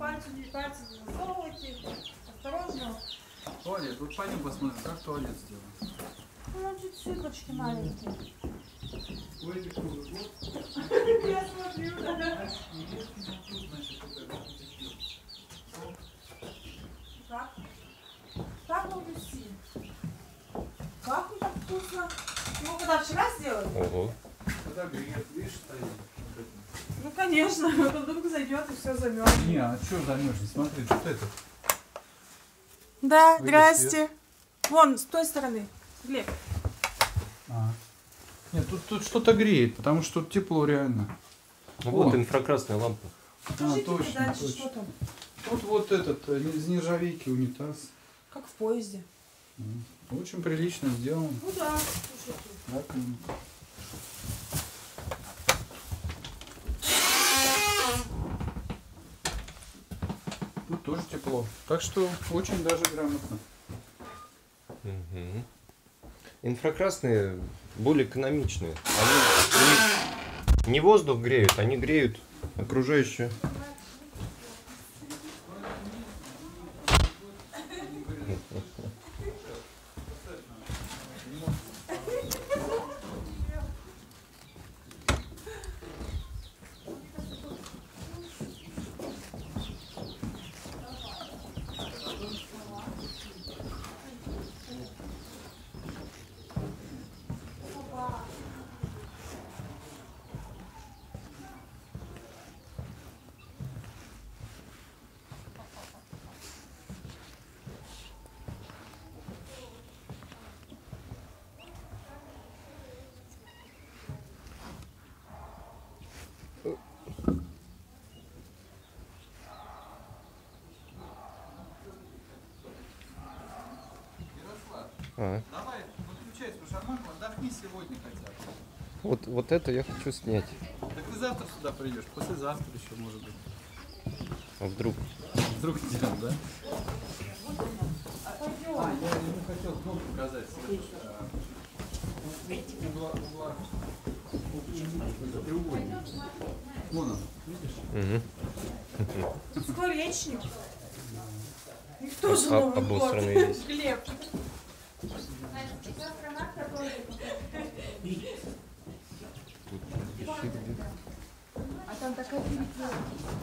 пальцы не засовывайте. Осторожно. Туалет. Вот пойдем посмотрим, как туалет сделан. Ну, чуть цыпочки маленькие. Ой, круглый год. Я смотрю, да. Как? Как он висит? Как он так вкусно? Его когда вчера сделали? Ого. Когда греет, видишь, стоит. Ну, конечно. Вот вдруг зайдет и все замерзнет. Не, а что замерзнет? Смотри, вот этот. Да, Выйди здрасте. Вон, с той стороны. Глеб. А. Нет, тут что-то греет, потому что тут тепло реально. Ну вот инфракрасная лампа. Покажите мне точно, дальше, точно. что там. Тут вот этот, из нержавейки унитаз. Как в поезде. Очень прилично сделан. Ну да, слушайте. Раковина. Тут тоже тепло. Так что очень даже грамотно. Угу. Инфракрасные более экономичные. Они у них не воздух греют, они греют окружающую. А. Давай, выключай свою шарманку, отдохни сегодня хотя бы. Вот это я хочу снять. Так ты завтра сюда придешь, послезавтра еще может быть. А вдруг? Вдруг идем, да? А, я ему хотел кнопку показать. Угла. Треугольник. Вон он, видишь? Угу. Скворечник. Их тоже Новый год. Обосранный весь. Глеб. Тут пиши где. А там такая перепелка.